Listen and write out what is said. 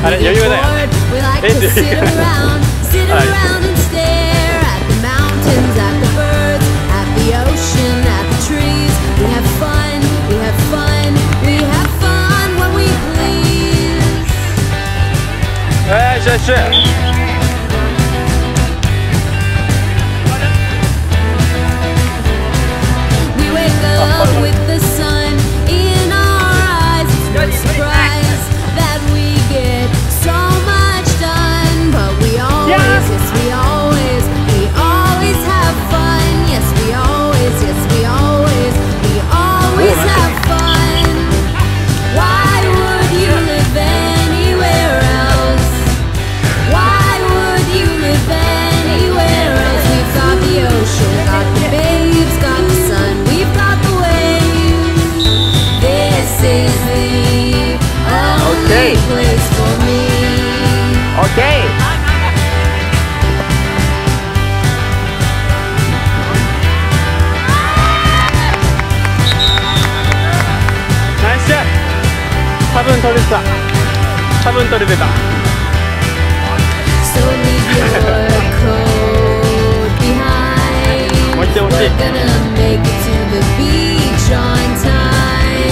あれ余裕だよ。エンジン。 sit around and stare at the mountains, at the birds, at the ocean, at the trees. We have fun, we have fun, we have fun when we please. よしよし。 We wake up with the sun in our eyes. It's no surprise that we get so much done, but we always, yes, we always have fun. Yes, we always have fun. Why would you live anywhere else? Why would you live anywhere else? We've got the ocean, got the babes, got the sun, we've got the waves. This is the only place for me. Okay. Nice shot. 多分取れてた。多分取れてた。 So leave your coat behind. もう一点欲しい。 We're gonna make it to the beach on time.